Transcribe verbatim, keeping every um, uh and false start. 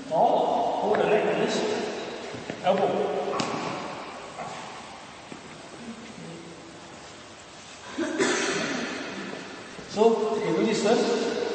Or hold the leg like this, elbow. So, you do this first.